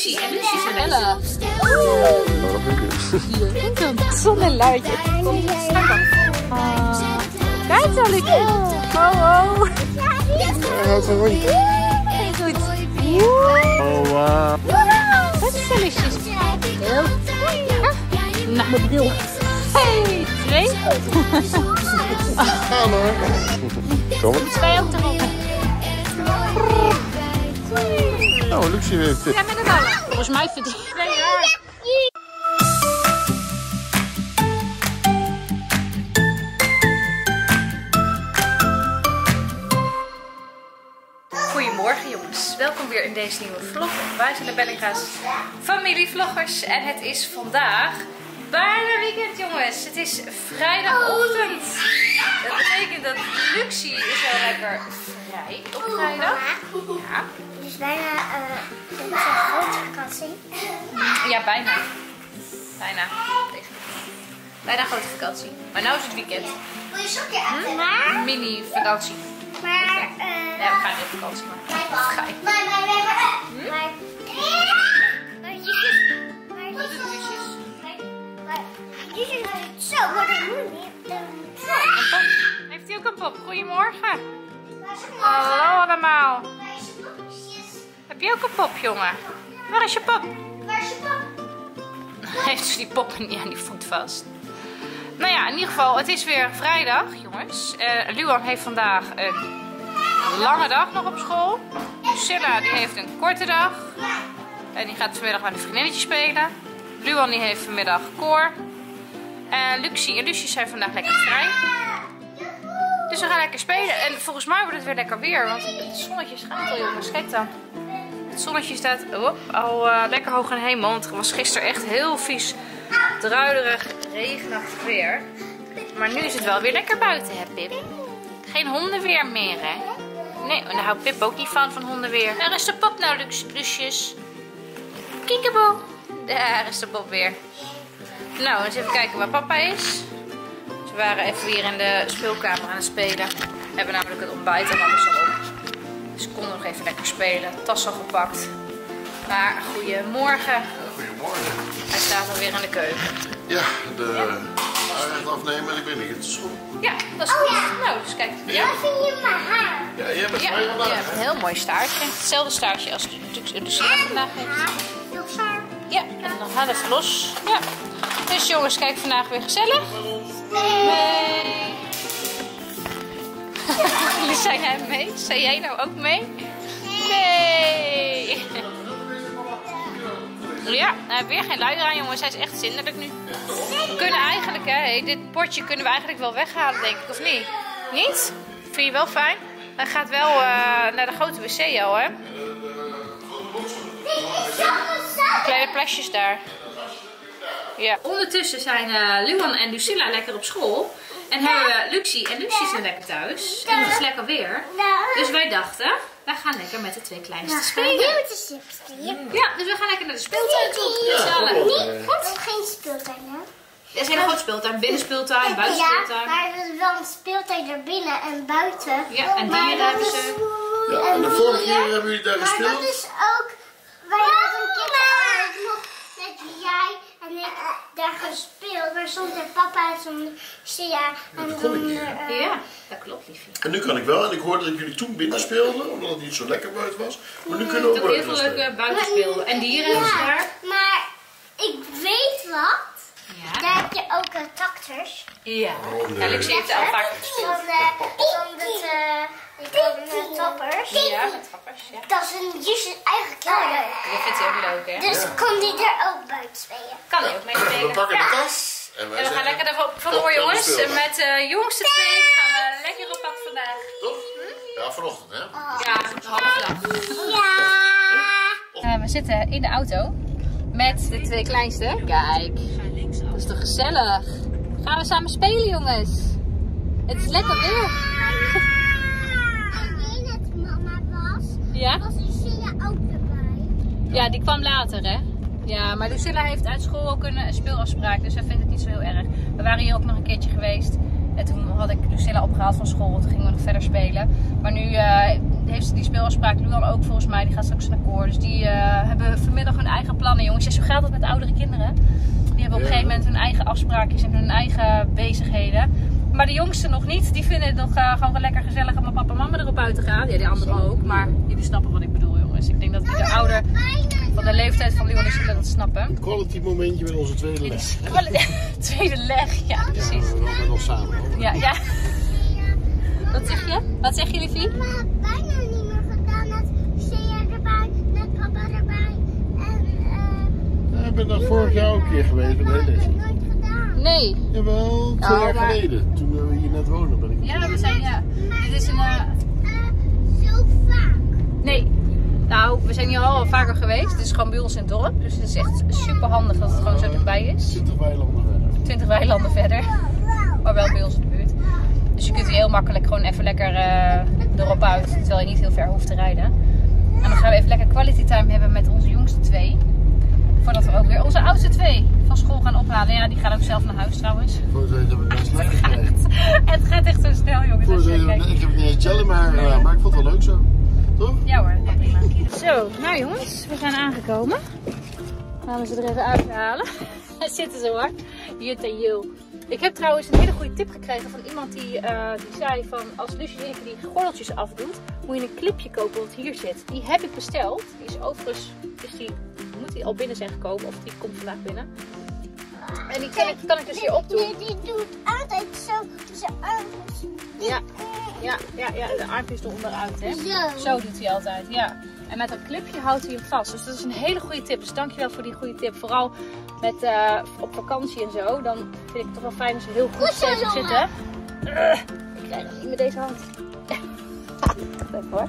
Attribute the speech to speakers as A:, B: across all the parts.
A: Luxie en Lucie zijn bellen.
B: Hier, zonneluidje. Kijk zo, Lucie. Oh.
C: Hij is een rondje.
B: Goed.
C: Oh, wauw.
B: Wat is de Lucius? Heel. Nou, mijn bril. Hey, 2.
C: Gaan hoor. Kom het.
B: 2 ook erop.
C: Nou, Lucie heeft dit.
B: Ja, met een ballen. Volgens mij vind ik 2 jaar. Goedemorgen jongens, welkom weer in deze nieuwe vlog. Wij zijn de Bellinga's familievloggers en het is vandaag bijna weekend jongens. Het is vrijdagochtend. Dat betekent dat Luxie is wel lekker vrij op vrijdag. Ja.
D: Dus bijna een grote vakantie.
B: Ja, bijna. Bijna grote vakantie. Maar nu is het weekend.
D: Wil je sokje aan?
B: Mini vakantie.
D: Maar
B: Ja, we gaan niet op vakantie, maar ga je.
D: Zo, maar dat moet niet.
B: Heeft hij ook een pop? Goedemorgen. Hallo allemaal. Heb je ook een pop, jongen? Waar is je pop? Heeft ze die pop niet aan die voet vast? Nou ja, in ieder geval, het is weer vrijdag, jongens. Luan heeft vandaag een lange dag nog op school. Lucilla die heeft een korte dag. En die gaat vanmiddag met een vriendinnetje spelen. Luan die heeft vanmiddag koor. En Luxie en Lucie zijn vandaag lekker vrij. Dus we gaan lekker spelen. En volgens mij wordt het weer lekker weer. Want het zonnetje schijnt al, jongens. Kijk dan. Het zonnetje staat al lekker hoog in de hemel. Want het was gisteren echt heel vies, druilerig, regenachtig weer. Maar nu is het wel weer lekker buiten, hè Pip? Geen hondenweer meer, hè? Nee, en daar houdt Pip ook niet van hondenweer. Daar is de pop nou, Lucius. Kiekeboe. Daar is de pop weer. Nou, eens even kijken waar papa is. Ze waren even hier in de speelkamer aan het spelen. We hebben namelijk het ontbijt en alles al op. Dus ik kon nog even lekker spelen. Tas al gepakt. Maar goedemorgen.
C: Goedemorgen.
B: Hij staat alweer in de keuken.
C: Ja, de aard afnemen en ik ben niet in de school.
B: Ja, dat is goed. Nou, dus kijk. Ja,
D: Vind je mijn haar?
C: Ja, jij bent
B: ja,
C: vrij
B: je
C: vandaag.
B: hebt een heel mooi staartje. Hetzelfde staartje als de Lucilla vandaag heeft.
D: Heel scherp.
B: Ja, en dan gaat het los. Ja. Dus jongens, kijk vandaag weer gezellig. Nee. Jullie zijn jij mee? Zijn jij nou ook mee? Nee. Ja, hij heeft weer geen luier aan jongens. Hij is echt zindelijk nu. We kunnen eigenlijk, hè, dit potje kunnen we eigenlijk wel weghalen denk ik, of niet? Niet? Vind je wel fijn? Hij gaat wel naar de grote wc al, hè? Kleine plasjes daar. Ja. Ondertussen zijn Luan en Lucilla lekker op school. En hebben we Luxie en Lucie zijn lekker thuis. En het is lekker weer. Dus wij dachten, wij gaan lekker met de 2 kleinste spelen. Ja, dus we gaan lekker naar de speeltuin toe. Gezellig.
D: Goed. Geen speeltuin, hè?
B: Er is een hele grote speeltuin. Binnenspeeltuin, buitenspeeltuin.
D: Ja, maar er is wel een speeltuin er binnen en buiten.
B: Ja, en dieren hebben ze.
C: Ja, en de vorige keer hebben jullie daar
D: Maar
C: gespeeld.
D: dat is ook... Wij hadden een keer nog met jij en ik daar gespeeld. Maar soms met papa en soms Sia. En
C: dat kon ik niet,
D: dan...
B: Ja, dat klopt liefje.
C: En nu kan ik wel. En ik hoorde dat jullie toen binnen speelden, omdat het niet zo lekker buiten was. Maar nu kunnen we ook
B: Ook heel
C: buiten
B: veel
C: spelen.
B: leuke buitenspelen. En dieren hebben ze daar.
D: Maar ik weet wat.
B: Ja.
D: Daar heb je ook tractors.
B: Ja.
C: Oh, nee.
B: Ja, Luxie heeft al vaak gespeeld.
D: Van de toppers.
B: Ja, met trappers. Ja.
D: Dat is een Justus eigenlijk heel leuk.
B: Dat vindt hij ook leuk, hè?
D: Dus kon die er ook buiten spelen.
B: Kan hij ook mee
C: We
B: spelen.
C: pakken de tas. En wij
B: En we gaan
C: zeggen,
B: lekker ervan vandoor,
C: Top,
B: jongens.
C: dan spelen we.
B: Met de jongste 2 gaan we lekker op pad vandaag.
C: Toch? Ja, vanochtend hè.
B: Ja, half dag.
D: Ja.
B: We zitten in de auto met de 2 kleinste. Kijk, dat is toch gezellig. Gaan we samen spelen, jongens. Het is lekker weer.
D: Alleen het mama was,
B: Ja?
D: was Lucia ook erbij.
B: Ja, die kwam later, hè? Ja, maar Lucilla heeft uit school ook een speelafspraak, dus zij vindt het niet zo heel erg. We waren hier ook nog een keertje geweest. En toen had ik Lucilla opgehaald van school, toen gingen we nog verder spelen. Maar nu heeft die speelafspraak. Luan ook volgens mij, die gaat straks naar koor. Dus die hebben vanmiddag hun eigen plannen, jongens. Ja, zo gaat het met oudere kinderen. Die hebben op een gegeven moment hun eigen afspraakjes en hun eigen bezigheden. Maar de jongsten nog niet. Die vinden het nog gewoon lekker gezellig om met papa en mama erop uit te gaan. Ja, die anderen ook. Maar jullie snappen wat ik bedoel, jongens. Ik denk dat de ouder van de leeftijd van Luan zullen dat snappen.
C: Een quality momentje met onze tweede leg.
B: Tweede leg, ja precies.
C: Ja, we hebben nog samen. Hoor.
B: Ja, ja. Wat zeg je? Wat zeg je, liefie?
D: We hebben bijna niet meer gedaan met Shea erbij, met papa erbij. En
C: ik ben daar vorig jaar ook een keer geweest met
D: nooit
C: deze.
D: gedaan.
B: Nee.
C: Jawel, 2 jaar geleden. Toen we hier net woonden ben ik.
B: Ja, we zijn dit is een...
D: Zo vaak.
B: Nee. Nou, we zijn hier al vaker geweest. Het is gewoon bij ons in het dorp. Dus het is echt super handig dat het gewoon zo dichtbij is.
C: 20 weilanden verder.
B: 20 weilanden verder. Maar wel bij ons in de buurt. Dus je kunt hier heel makkelijk gewoon even lekker erop uit. Terwijl je niet heel ver hoeft te rijden. En dan gaan we even lekker quality time hebben met onze jongste 2. Voordat we ook weer onze oudste 2 van school gaan ophalen. Ja, die gaan ook zelf naar huis trouwens.
C: Voor deze hebben we het best lekker gekregen.
B: Het gaat echt zo snel, jongens.
C: Ik heb het niet eens jelly, maar ik vond het wel leuk zo. Toch?
B: Ja hoor, prima. Zo, nou jongens, we zijn aangekomen. Gaan we ze er even uithalen. Daar zitten ze hoor. Jut en Jul. Ik heb trouwens een hele goede tip gekregen van iemand die zei van als Lucie die gordeltjes afdoet, moet je een clipje kopen wat hier zit. Die heb ik besteld. Die is overigens, moet die al binnen zijn gekomen of die komt vandaag binnen. En die kan ik dus hier opdoen.
D: Die doet altijd zo zijn armpjes.
B: Ja, de armpjes eronderuit hè.
D: Zo.
B: Zo doet hij altijd, ja. En met een clipje houdt hij hem vast. Dus dat is een hele goede tip. Dus dankjewel voor die goede tip. Vooral met, op vakantie en zo. Dan vind ik het toch wel fijn als ze heel goed stevig zitten. Ik krijg hem niet met deze hand. Even hoor.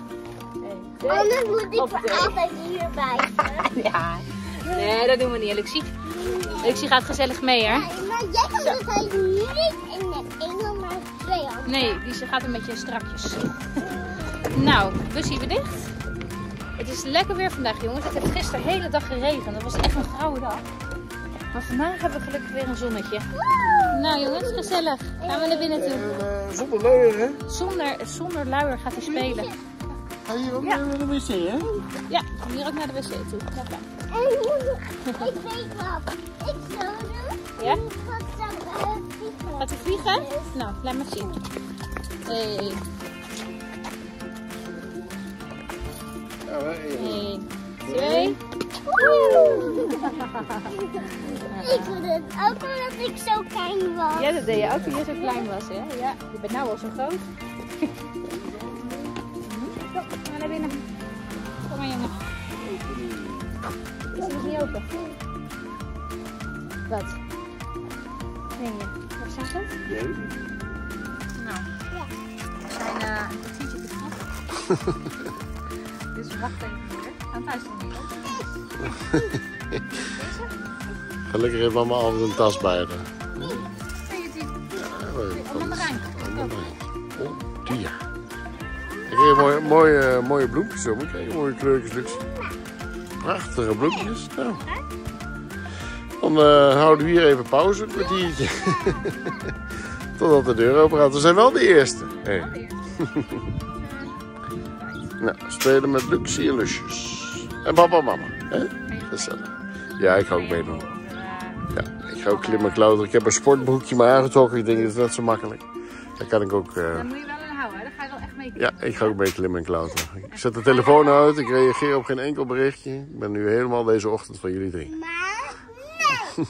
D: Anders moet ik voor altijd hier blijven.
B: Ja, nee dat doen we niet. Lucie gaat gezellig mee hè.
D: Ja, maar jij kan dus niet in met 1 hand, maar 2 handen.
B: Nee, die gaat een beetje strakjes. Nou, busje weer dicht. Het is lekker weer vandaag jongens. Het heeft gisteren de hele dag geregend. Dat was echt een grauwe dag. Maar vandaag hebben we gelukkig weer een zonnetje. Nou jongens, gezellig. Gaan we naar binnen toe.
C: Zonder luier hè?
B: Zonder luier gaat hij spelen.
C: Ga je ook naar de wc hè?
B: Ja, kom hier ook naar de wc toe. Lekker.
D: Ik weet wat. Ik zou doen.
B: Ja?
D: Vliegen.
B: Gaat hij vliegen? Nou, laat maar zien. Hey. 1, 2.
D: Ik doe het ook omdat ik zo klein was.
B: Ja, dat deed je ook toen je zo klein was, hè? Ja, je bent nou al zo groot. Kom maar naar binnen. Kom maar, jongen. Is het nog niet open? Wat? Nee, waar staat het? Nou, we zijn een kwartiertje te vroeg. Dus we wachten even hier. Aan thuis nog niet op.
C: Gelukkig heeft mama altijd een tas bij haar.
B: Een mandarijn.
C: Oh, die ja. Ik kreeg mooie bloempjes om. Ik kreeg mooie kleurtjes, Lucie. Prachtige bloempjes. Nou. Dan houden we hier even pauze, een kwartiertje. Totdat de deur open gaat. We zijn wel de eerste. Hey. Nou, spelen met Lucie en Lusjes. En papa en mama. Hè? Gezellig. Ja, ik ga ook meedoen. Ja, ik ga ook klimmen klauteren. Ik heb een sportbroekje maar aangetrokken. Ik denk dat is net zo makkelijk. Daar kan ik ook...
B: Daar moet je wel in houden, hè? Daar ga je wel echt mee.
C: Ja, ik ga ook mee klimmen en klauteren. Ik zet de telefoon uit. Ik reageer op geen enkel berichtje. Ik ben nu helemaal deze ochtend van jullie 3.
D: Maar nee.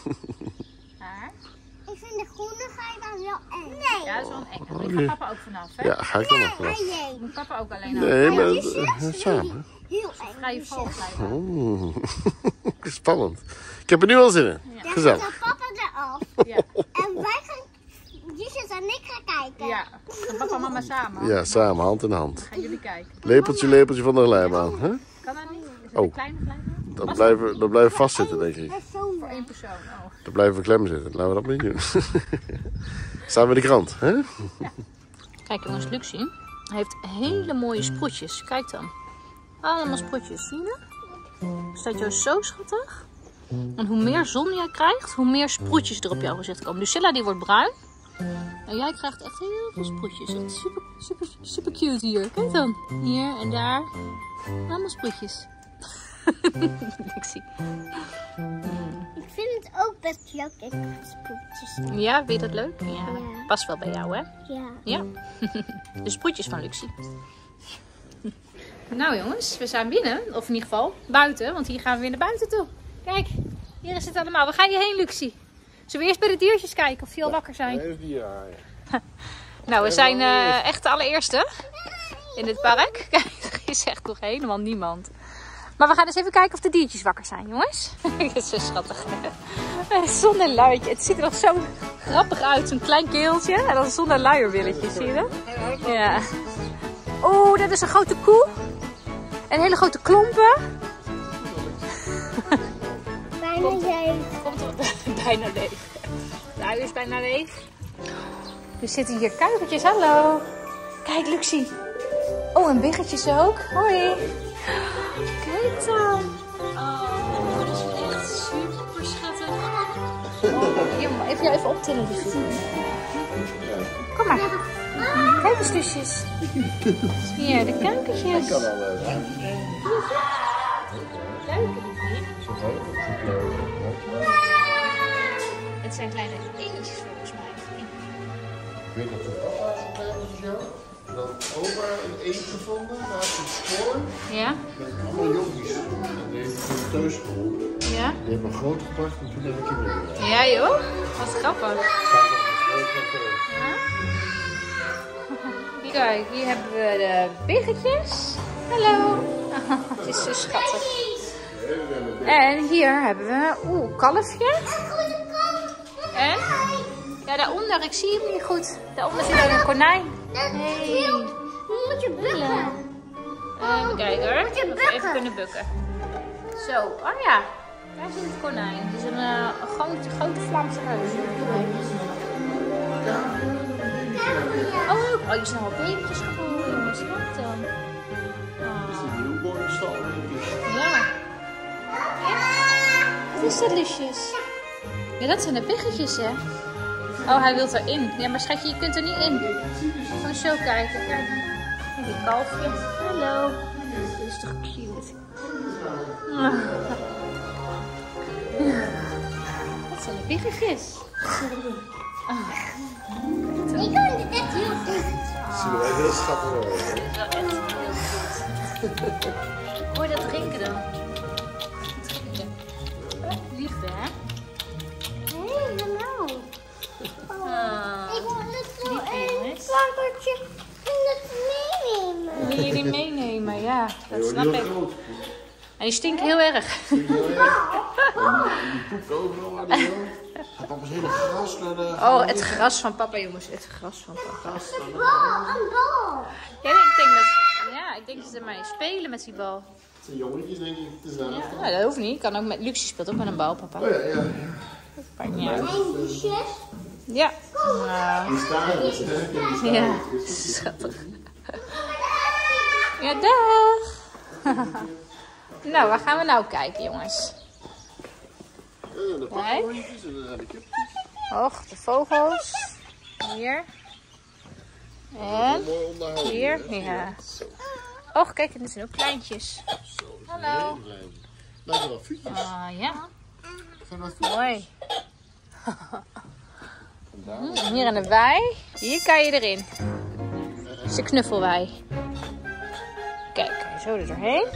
D: Ik vind de groene ga je dan wel eng. Nee.
B: Ja, dat is wel een eng. Ik ga papa ook vanaf, hè?
C: Ja, ga ik dan nog vanaf.
B: Moet papa ook alleen
C: Nee, maar samen.
D: Heel eng.
B: Ga je val blijven.
C: Oh. Spannend. Ik heb er nu al zin in.
D: Dan
C: Gezellig.
D: gaat papa eraf.
B: Ja.
D: En wij gaan, Jessus en ik gaan kijken.
B: Ja. En papa en mama samen.
C: Ja, samen, hand in hand.
B: Gaan jullie kijken.
C: Lepeltje van de glijbaan. Hè?
B: Kan dat niet? Is het
C: Oh.
B: een kleine glijbaan?
C: Dat blijven vastzitten, denk ik.
D: Dat is zo
B: Voor 1 persoon. Oh.
C: Dat blijven we klem zitten. Laten we dat maar niet doen. Staan we in de krant, hè?
B: Kijk jongens, Lucie heeft hele mooie sproetjes. Kijk dan. Allemaal sproetjes, zie je? Staat jou zo schattig. En hoe meer zon jij krijgt, hoe meer sproetjes er op jouw gezicht komen. Lucilla die wordt bruin. En jij krijgt echt heel veel sproetjes. Echt super, super, super cute hier. Kijk dan. Hier en daar. Allemaal sproetjes. Ik zie.
D: Ik vind het ook best leuk, sproetjes.
B: Ja, vind je dat leuk? Ja.
D: Ja.
B: Past wel bij jou, hè?
D: Ja.
B: Ja. De sproetjes van Luxie. Nou jongens, we zijn binnen. Of in ieder geval buiten. Want hier gaan we weer naar buiten toe. Kijk, hier is het allemaal. Waar ga je heen, Luxie? Zullen we eerst bij de diertjes kijken of die al wakker zijn?
C: Even die ja.
B: Nou, we zijn echt de allereerste in dit park. Kijk, er is echt nog helemaal niemand. Maar we gaan eens even kijken of de diertjes wakker zijn, jongens. Dat is zo schattig. Zonder luiertje. Het ziet er nog zo grappig uit. Zo'n klein keeltje en dan zonder luierwilletje. Zie je dat? Ja. Oeh, dat is een grote koe. En hele grote klompen.
D: Bijna leeg.
B: Komt er bijna leeg. De ui is bijna leeg. Er zitten hier kuikentjes. Hallo. Kijk, Luxie. Oh, en biggetjes ook. Hoi. Kijk dan. Oh, dat is echt super schattig. Oh, even jou even optillen. Kom maar. Kijk eens, lusjes. Hier, de kuikentjes.
C: Kan al wel.
B: Het zijn kleine eentjes volgens mij.
C: Ik weet dat de papa is jou. Dat oma een eend gevonden naast het spoor.
B: Ja?
C: Met allemaal jonkies. En die heeft een thuis gevonden.
B: Ja?
C: Die hebben een groot gebracht en toen hebben we kinderen gedaan.
B: Ja joh, wat grappig. Kijk, hier hebben we de biggetjes. Hallo. Het is zo schattig. En hier hebben we, kalfje. En? Ja, daaronder, ik zie hem niet goed. Daaronder zit ook een konijn. Hey.
D: Moet je bukken.
B: Even kijken hoor.
D: Moet je
B: Of we even
D: bukken.
B: kunnen bukken. Zo, oh ja. Daar zit het konijn. Het is een grote Vlaamse huis. Oh, je zijn al babytjes geboren, jongens. Kijk dan.
C: Is die newborn stal?
B: Ja. Wat is dat, lusjes? Ja, dat zijn de biggetjes, hè? Oh, hij wil erin. Ja, maar schatje, je kunt er niet in. Gewoon zo kijken. Kijk. Kijk, die kalfje. Hallo. Dit is toch cute. Dat zijn de biggetjes.
D: Ik kan het echt heel goed.
C: Zien we wel heel schattig uit.
B: Dat is wel echt heel goed. Hoor je dat drinken dan? Liefde, hè?
D: Hé, hallo. Ik wil het
B: Liefde,
D: zo
B: jongens.
D: plakkertje meenemen.
B: Wil je die meenemen? Ja, dat
C: Heel
B: snap ik.
C: groot.
B: En die stinken heel erg.
C: Heel erg. En die poep overal aan de wel. Gaat papa's hele gras naar de...
B: Oh, het gras van papa, jongens. Het gras van papa.
D: Een bal.
B: Ja, ik denk dat ze ermee spelen met die bal.
C: Het zijn jongetjes, denk ik. Het is daar.
B: Ja, dat hoeft niet. Kan ook met Luxie speelt ook met een bal, papa.
C: Oh ja, ja.
B: Maakt niet uit.
D: En die zus.
B: Ja. Nou,
C: Die staan dus, hè. Die staan
B: ja,
C: dus.
B: schattig. Ja, dag. Nou, waar gaan we nou kijken, jongens?
C: De pakkenhondjes en de kipjes.
B: Och, de vogels. Hier. En
C: Mooi onderhouden.
B: hier.
C: hè.
B: Ja.
C: Zo,
B: Och, kijk, er zijn ook kleintjes.
C: zo.
B: Hallo.
C: Heel klein. Lijken wel voetjes.
B: Ah, ja.
C: Zijn dat voetjes?
B: Mooi.
C: Vandaar.
B: Hier in de wei. Hier kan je erin. Dat is de knuffelwei. Kijk, zo er doorheen.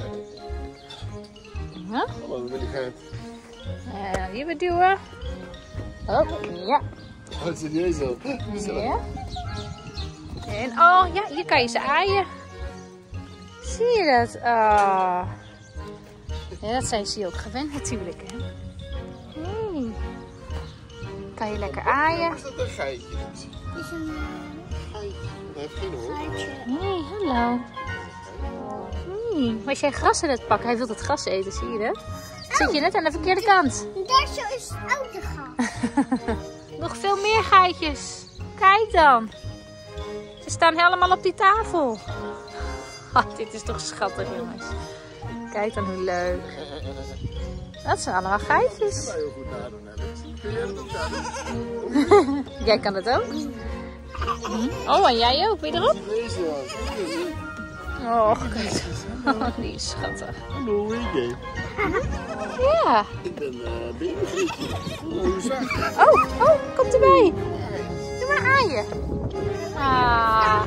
B: Ja.
C: Hallo, willigheid.
B: En hier weer duwen. Oh, ja.
C: Wat zit jij zo?
B: Ja. En oh ja, hier kan je ze aaien. Zie je dat? Oh. Ja, dat zijn ze ook gewend natuurlijk, hè. Hey. Kan je lekker aaien.
C: Is dat een geitje?
D: Is een
C: Geitje. Dat heeft geen hoor.
D: gaatje.
B: Hey, hallo. Hey, was jij gras aan het pakken? Hij wil het gras eten, zie je dat? Zit je net aan de verkeerde kant?
D: Daar zo is het oude gat.
B: Nog veel meer geitjes. Kijk dan. Ze staan helemaal op die tafel. Oh, dit is toch schattig, jongens. Kijk dan hoe leuk. Dat zijn allemaal geitjes.
C: Dat kan je ook goed nadoen, Alex. Kun jij dat ook nadoen?
B: Jij kan het ook. Oh, en jij ook. Ben je erop?
C: Deze,
B: Oh, kijk. Oh, die is schattig.
C: hallo, hoe heet jij?
B: Ja.
C: Ik ben babygrietje. Hoe zacht.
B: Oh, komt erbij. Doe maar aaien. Ah.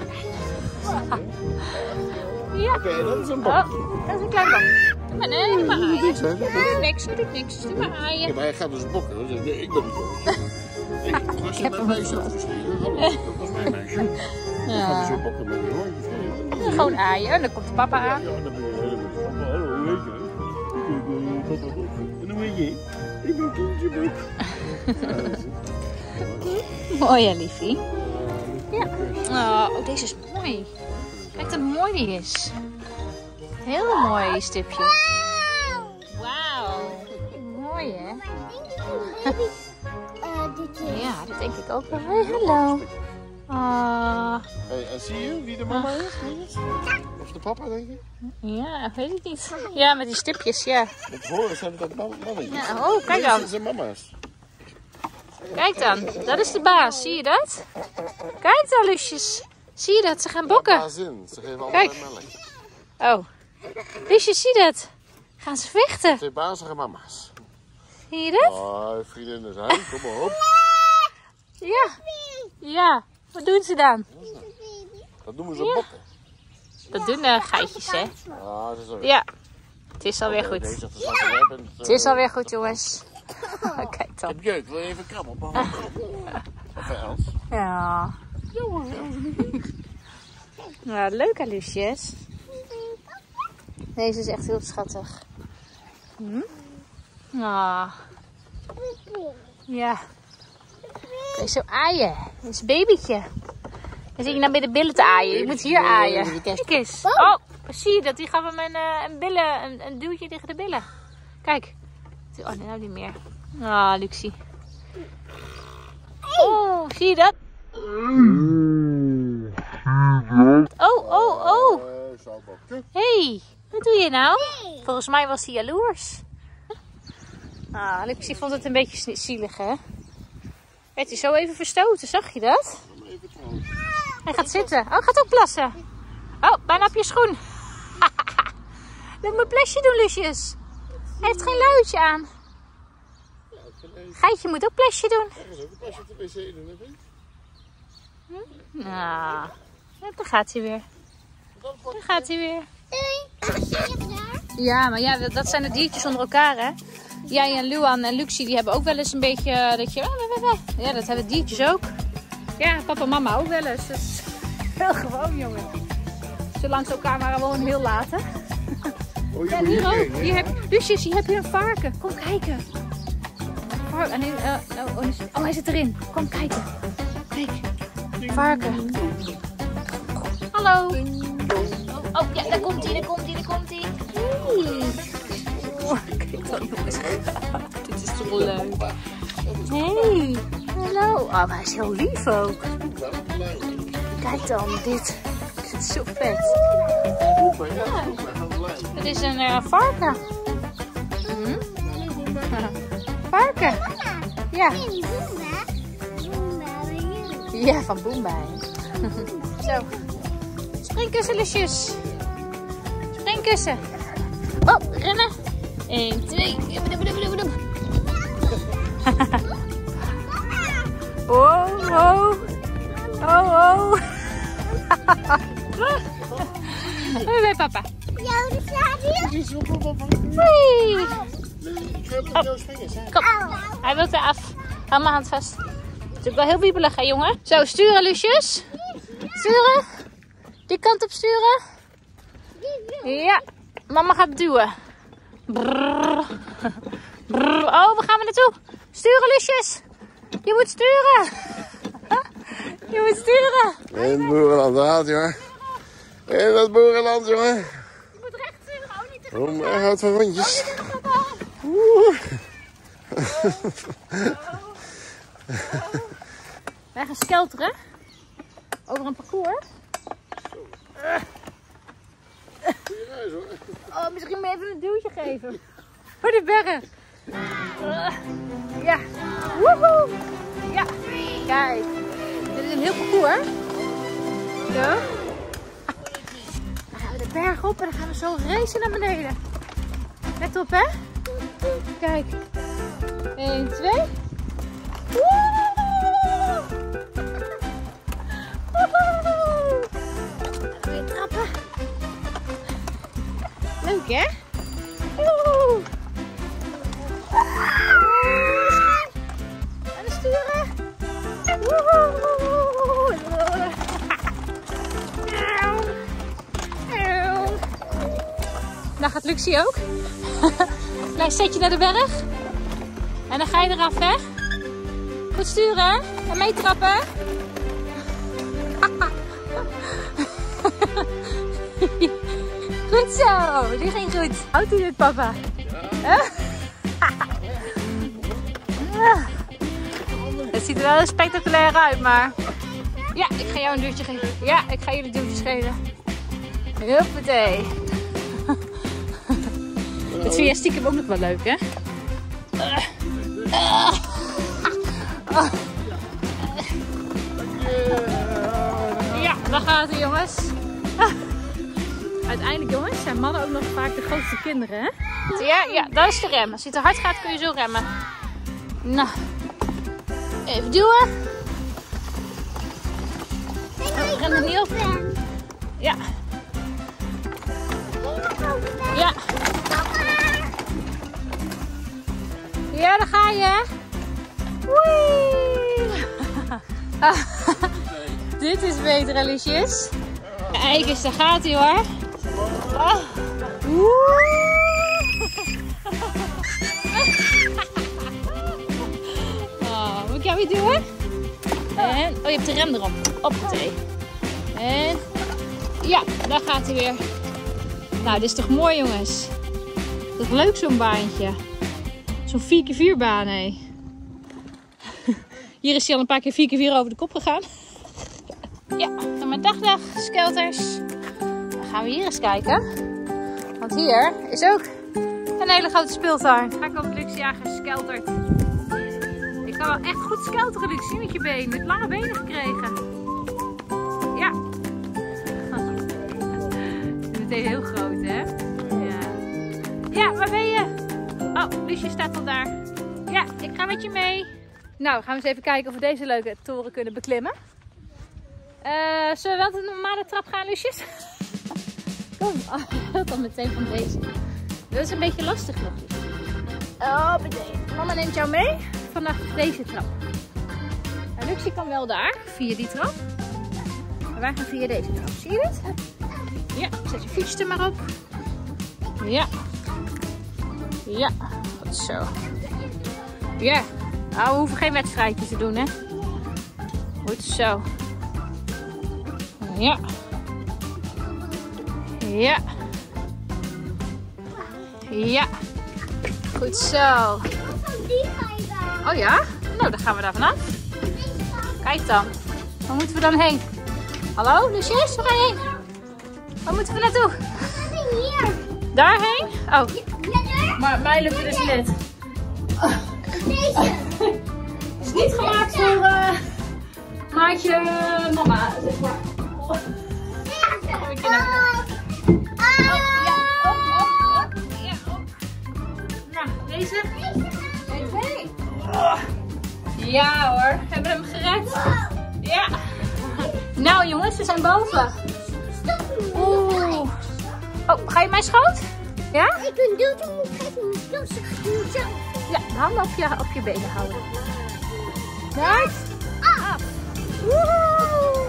B: Ja.
C: Oké, dat is een bok.
B: Oh, dat is een klein bak. Doe maar, nee, doe maar aaien.
C: Niks, hè?
B: Doe niks, doe niks. Doe maar
C: Ja,
B: aaien.
C: maar hij gaat dus bokken. Dan zeg ik, nee, ik ben niet bokken. Ik was mijn meisje afgestuurd. Hallo, dat was mijn meisje. Dan gaat hij zo bokken met die hondjes.
B: Gewoon aaien. En dan komt de papa aan.
C: Ja, dan ben je helemaal van, hallo, hoe heet jij? Ik ben papa Bok. En hoe heet jij? Ik ben Kindje Bok.
B: Mooi, hè, liefie? Ja. Oh, deze is mooi. Kijk hoe mooi die is. Heel mooi, die stipjes. Wauw. Mooi, hè? Ja, dat denk ik ook wel. Hey, hallo.
C: Hey, en zie je wie de mama is? Of de papa, denk je?
B: Ja, weet ik niet. Ja, met die stipjes, ja.
C: Met horen zijn het ook mannetjes.
B: Ja, oh, kijk dan.
C: Deze zijn mama's.
B: Kijk dan. Dat is de baas. Zie je dat? Kijk dan, Lusjes. Zie je dat? Ze gaan bokken.
C: Bazin, ze geven
B: Kijk.
C: allemaal melk.
B: Oh. Lusjes, zie je dat? Gaan ze vechten?
C: Twee bazige mama's.
B: Zie je dat?
C: Oh, vriendinnen zijn, kom maar op.
B: Ja. Ja. Wat doen ze dan?
C: Dat noemen ze
B: Ja.
C: bokken.
B: Dat doen geitjes, hè?
C: Ah, dat is alweer.
B: Ja. Het is alweer goed.
C: Deze zegt, als je er bent,
B: Het is alweer goed, jongens. Kijk
C: Ik
B: dan.
C: heb jeuk, wil je even krabbelen? Of Els?
B: Ja. Ja, leuk, hè, Lusjes. Deze is echt heel schattig. Ah. Ja. Kun je zo aaien. Dit is een babytje. Dan zit je nou bij de billen te aaien. Je moet hier aaien. Kijk eens. Oh, zie je dat? Die gaan we met een duwtje tegen de billen. Kijk. Oh, nee, nou niet meer. Ah, Luxie. Oh, zie je dat? Oh.
C: Zou bokken.
B: Hey, wat doe je nou? Volgens mij was hij jaloers. Ah, Luxie vond het een beetje zielig, hè? Werd hij zo even verstoten, zag je dat?
C: Even trouwen.
B: Hij gaat zitten. Oh, hij gaat ook plassen. Oh, bijna op je schoen. Laat me een plasje doen, Lusjes. Hij heeft geen luidje aan. Geitje moet ook plasje doen.
C: Er is ook een plasje op de wc doen, hè?
B: Nou, daar gaat hij weer. Daar gaat hij weer. Ja, maar ja, dat zijn de diertjes onder elkaar, hè? Jij en Luan en Luxie, die hebben ook wel eens een beetje dat je... Ja, dat hebben diertjes ook. Ja, papa en mama ook wel eens. Dat is heel gewoon, jongen. Zolang ze elkaar maar gewoon heel laten.
C: Oh,
B: Ja, hier ook. Lusjes, hier heb je een varken. Kom kijken. Oh, hij zit erin. Kom kijken. Kijk. Varken. Hallo. Oh, ja, daar komt hij. Hey. Oh, kijk dan, jongens. Dit is toch leuk. Hey. Hallo. Oh, hij is heel lief ook. Kijk dan, dit. Dit is zo vet. Het is een varken. Varken. Ja. Ja, van Boomba. Zo. Springkussen, Lusjes. Springkussen. Oh, rennen. 1, 2. Oh. Hoi bij papa. Hoi. Kom, hij wil eraf. Hou mijn hand vast. Het is ook wel heel wiebelig, hè, jongen? Zo, sturen, Lusjes. Sturen. Die kant op sturen. Ja, mama gaat duwen. Brrr. Brrr. Oh, waar gaan we naartoe? Sturen, Lusjes. Je moet sturen. Je moet sturen.
C: In het boerenland, daar gaat jongen. In het boerenland, jongen.
B: Je moet recht sturen, oh niet te
C: Oh, hij houdt van rondjes.
B: Wij gaan skelteren. Over een parcours. Oh, misschien moet je even een duwtje geven. Voor de berg. Ja. Woehoe. Ja. Kijk. Dit is een heel parcours. Zo. Dan gaan we de berg op en dan gaan we zo racen naar beneden. Let op, hè. Kijk. 1, 2. Woehoe. Woehoe. Weer trappen. Leuk, hè? Woehoe. En de sturen. Nou gaat Luxie ook. Klein setje naar de berg. En dan ga je eraf, hè? Goed sturen en meetrappen. Goed zo, die ging goed. Houdt hij dit, papa? Ja. Het ziet er wel spectaculair uit, maar... Ja, ik ga jou een duwtje geven. Ja, ik ga jullie duwtjes geven. Huppatee. Dat vind jij stiekem ook nog wel leuk, hè? Ja, daar gaat hij, jongens. Uiteindelijk, jongens, zijn mannen ook nog vaak de grootste kinderen, hè? Ja, dat is de rem. Als je te hard gaat, kun je zo remmen. Nou, even duwen. Oh, rem er niet op. Ja. Ja. Ja, daar ga je. Wee. Dit is beter, hè, Lucius? Kijk eens, daar gaat hij, hoor. Moet ik jou weer duwen? En, oh, je hebt de rem erop. Hoppatee. En ja, daar gaat hij weer. Nou, dit is toch mooi, jongens. Dat is leuk, zo'n baantje. Zo'n 4x4 baan, hé. Hier is hij al een paar keer 4x4 over de kop gegaan. Ja, dan maar dag, skelters. Dan gaan we hier eens kijken. Want hier is ook een hele grote speeltuin. Daar komt Luxia geskelterd. Ik kan wel echt goed skelteren, Luxie, met je benen. Met lange benen gekregen. Ja. Meteen heel groot, hè? Ja. Ja, waar ben je? Oh, Lucie staat al daar. Ja, ik ga met je mee. Nou, gaan we eens even kijken of we deze leuke toren kunnen beklimmen. Zullen we wel de normale trap gaan, Lucius? Kom, dan meteen van deze. Dat is een beetje lastig nog. Oh, meteen. Mama neemt jou mee vanaf deze trap. En Luxie kan wel daar, via die trap. Maar wij gaan via deze trap. Zie je dit? Ja, zet je fiets er maar op. Ja. Ja, goed zo. Ja. Nou, we hoeven geen wedstrijdje te doen, hè. Goed zo. Ja. Ja. Ja. Goed zo. Oh ja? Nou, dan gaan we daar vanaf. Kijk dan. Waar moeten we dan heen? Hallo, Lucius? Waar ga je heen? Waar moeten we naartoe?
D: Hier.
B: Daarheen? Oh.
D: Ja,
B: Maar mij lukt het dus net.
D: deze.
B: Het is niet gemaakt voor maatje mama, zeg maar. Oh. Een keer naar beneden. Ja, op. Ja, op. Nou, deze. 1, 2. Ja hoor, we hebben hem gered. Ja. Nou jongens, we zijn boven. Oeh. Oh, ga je mijn schoot? Ja?
D: Ik ben dood, moet
B: Ja, de handen op je benen houden. Right? Af. Woehoe.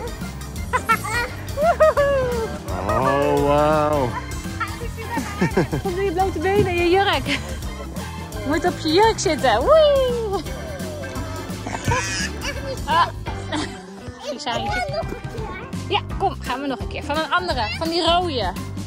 C: Oh, wauw.
B: Wat doe je blote benen in je jurk? Je moet op je jurk zitten. Woei. Ja, kom, gaan we nog een keer. Van een andere, van die rode.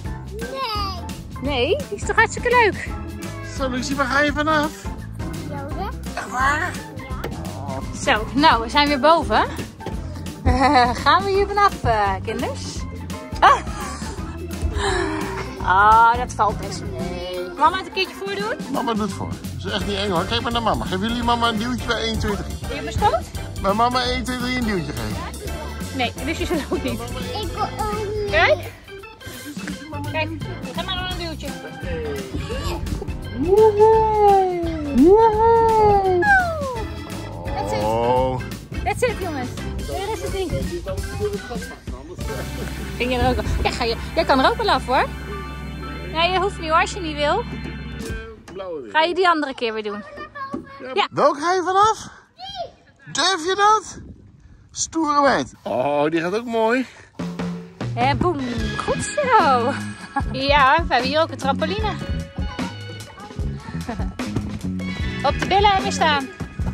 B: Nee, die is toch hartstikke leuk?
C: Zo, Lucie, waar ga je vanaf? Echt waar?
B: Zo, nou, we zijn weer boven. Gaan we hier vanaf, kinders? Ah, dat valt best mee. Mama het een keertje voordoen?
C: Mama doet voor. Dat is echt niet eng hoor. Kijk maar naar mama. Geef jullie mama een duwtje bij 1, 2, 3.
B: Wil je mijn stoot?
C: Bij mama 1, 2, 3 een duwtje geven.
B: Nee, dus je ook niet.
D: Ik wil ook niet.
B: Kijk. Kijk, geef maar nog een duwtje.
C: Oh.
B: That's it, jongens. Daar is het ding. Ging je er ook wel? Ja, jij kan er ook wel af hoor. Nee, je hoeft niet hoor als je niet wil. Ga je die andere keer weer doen? Ja.
C: Welke ga je vanaf? Durf je dat? Stoere meid. Oh, die gaat ook mooi.
B: En boem. Goed zo. Ja, we hebben hier ook een trampoline. Op de billen en weer staan.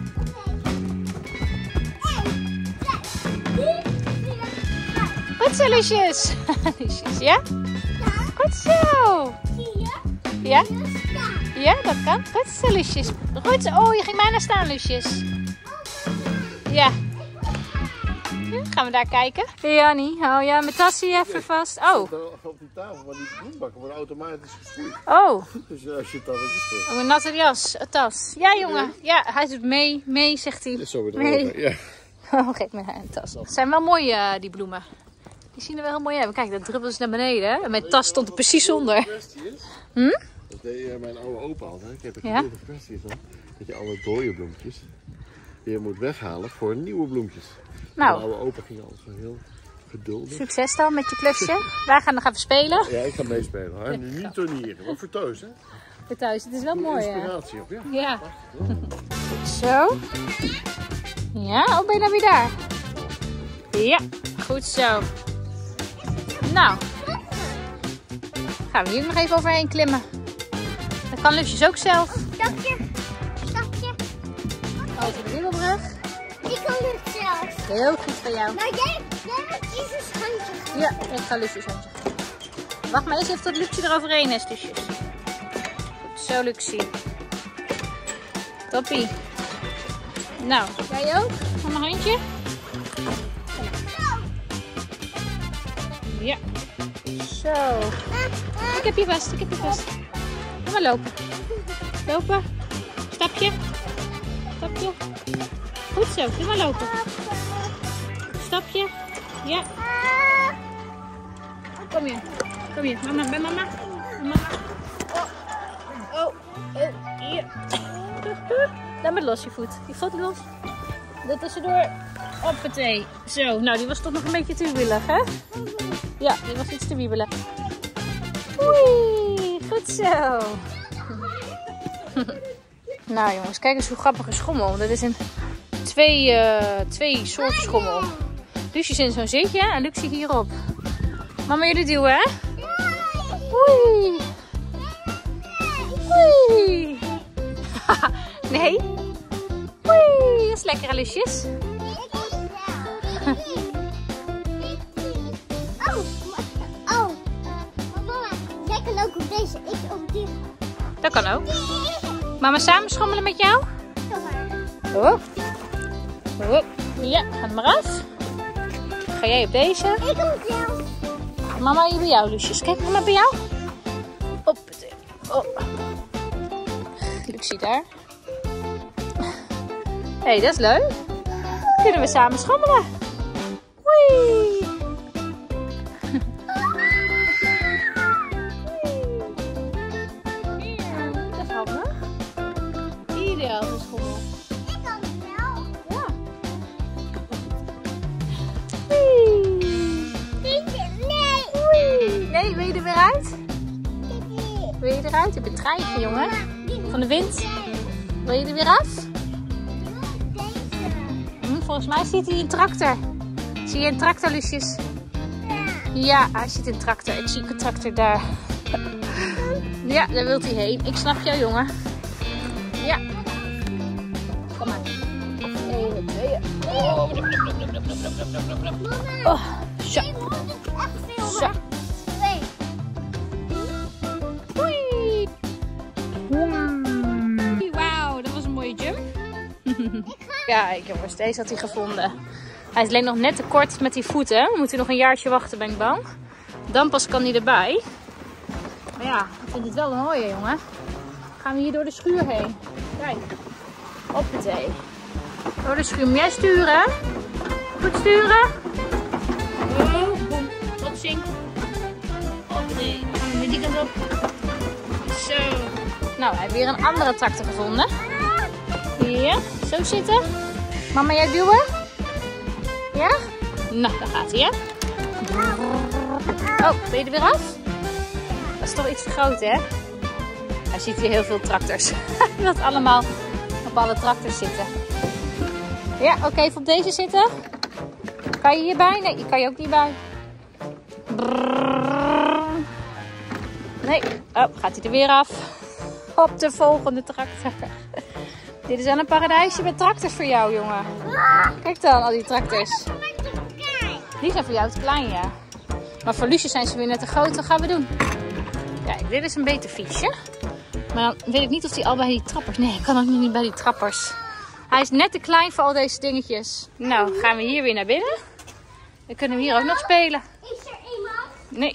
B: Goed zo, Lucius. Lucius, ja? Goed zo. Ja? Ja, dat kan. Goed zo, Lucius. Goed zo. Oh, je ging bijna staan, Lucius. Ja. Gaan we daar kijken? Jannie, hou jij mijn tasje even vast. Oh.
C: Op die tafel, maar die bloembakken worden automatisch gespoeid.
B: Oh.
C: Dus als je het dan is.
B: Oh, een natte jas, een tas. Ja, jongen. Ja, hij doet mee, zegt hij.
C: Is zo weer
B: mee.
C: erover, ja.
B: Oh, geef me een tas. Het zijn wel mooie, die bloemen. Die zien er wel heel mooi uit. Kijk, dat druppelt naar beneden. En mijn tas stond er precies onder.
C: Dat deed mijn oude opa altijd. Ik heb een
B: Ja?
C: kwestie van dat je alle dode bloempjes weer moet weghalen voor nieuwe bloempjes.
B: Nou.
C: Mijn oude opa ging altijd zo heel geduldig.
B: Succes dan met je klusje. Wij gaan nog even spelen.
C: Ja, ik ga meespelen. Hè? Nu niet turnieren, maar voor thuis, hè?
B: Voor thuis, het is wel mooi. Hè?
C: Inspiratie op, ja.
B: Ja. Zo. Ja, oh, ben je nou weer daar? Ja, goed zo. Nou. Gaan we hier nog even overheen klimmen. Dat kan Lusjes ook zelf.
D: Stapje.
B: Over de Wiebelbrug.
D: Ik kan het zelf.
B: Heel goed van jou.
D: Maar jij hebt iets een schandje.
B: Ja, ik ga Lusjes handje. Wacht maar eens even tot Luxie er overheen is, Lusjes. Goed zo, Luxie. Toppie. Nou, jij ook? Van mijn handje. Ja. Zo. Ik heb je vast, Kom maar lopen. Lopen. Stapje. Goed zo, kom maar lopen. Stapje. Ja. Kom hier. Mama, bij mama. Oh. Hier. Laat maar los je voet. Je voet los. Dat tussendoor. Hoppatee. Zo, nou die was toch nog een beetje te wiebelig, hè? Ja, die was iets te wiebelig. Oei, goed zo. Nou jongens, kijk eens hoe grappig een schommel. Dat is een twee soorten schommel. Lucie is in zo'n zitje en Luxie hierop. Mama, jullie duwen, hè? Oei. Oei. Nee. Oei, dat is lekker, hè, Lucius?
D: Oh. Mama, jij kan ook op deze. Ik op die.
B: Dat kan ook. Mama samen schommelen met jou? Oh. Ja, ga er maar af. Ga jij op deze?
D: Ik op jou.
B: Mama hier bij jou, Lucius. Kijk, mama bij jou. Hoppatee. Oh. Lucie daar. Hé, dat is leuk. Kunnen we samen schommelen. Wee. Dat is handig. Ideaal voor schommel.
D: Ik kan het wel.
B: Ja. Nee, wil je er weer uit? Wil je eruit? Ik ben treintje, jongen. Van de wind. Wil je er weer af? Volgens mij ziet hij een tractor. Zie je een tractor, Lucius? Ja, hij ziet een tractor. Ik zie een tractor daar. Ja, daar wil hij heen. Ik snap jou, jongen. Ja. Kom maar. 1, 2. Oh, zo. Zo. Oei. Wauw, dat was een mooie jump. Kijk jongens, deze had hij gevonden. Hij is alleen nog net te kort met die voeten. We moeten nog een jaartje wachten, ben ik bang. Dan pas kan hij erbij. Maar ja, ik vind het wel een mooie, jongen. Gaan we hier door de schuur heen. Kijk. Hoppatee. Door de schuur. Moet jij sturen? Goed sturen? Oh, boem. Botsing. Hoppatee. Met die kant op. Zo. Nou, we hebben weer een andere tractor gevonden. Hier. Zo zitten. Mama, jij duwen? Ja? Nou, daar gaat hij, hè? Oh, ben je er weer af? Dat is toch iets te groot, hè? Hij ziet hier heel veel tractors. Hij wil allemaal op alle tractors zitten. Ja, oké, even op deze zitten. Kan je hierbij? Nee, je kan je ook niet bij. Nee, oh, gaat hij er weer af. Op de volgende tractor. Dit is wel een paradijsje met tractors voor jou, jongen. Kijk dan, al die tractors. Die zijn voor jou te klein, ja. Maar voor Lucius zijn ze weer net te groot. Wat gaan we doen? Kijk, dit is een beter fietsje. Maar dan weet ik niet of hij al bij die trappers... Nee, ik kan ook niet bij die trappers. Hij is net te klein voor al deze dingetjes. Nou, gaan we hier weer naar binnen. Dan kunnen we hier ook nog spelen.
D: Is er iemand?
B: Nee.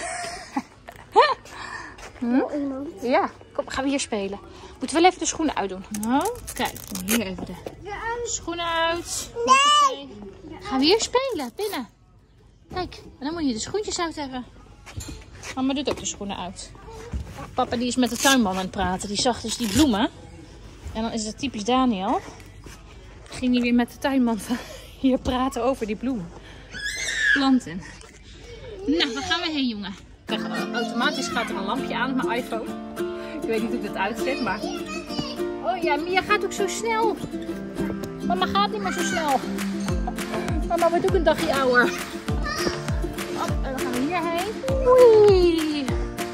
D: Iemand?
B: Ja, kom, gaan we hier spelen. Moeten we wel even de schoenen uitdoen. Nou, kijk, hier even de schoenen uit.
D: Nee!
B: Gaan we hier spelen, binnen. Kijk, en dan moet je de schoentjes uit hebben. Mama doet ook de schoenen uit. Papa die is met de tuinman aan het praten. Die zag dus die bloemen. En dan is het typisch Daniel. Ging hij weer met de tuinman van hier praten over die bloemen. Planten. Nou, waar gaan we heen, jongen? Kijk, automatisch gaat er een lampje aan op mijn iPhone. Ik weet niet hoe het uitzet, maar... Oh ja, Mia gaat ook zo snel. Mama gaat niet meer zo snel. Mama wordt ook een dagje ouder. Oh, en dan gaan we hierheen. Oei.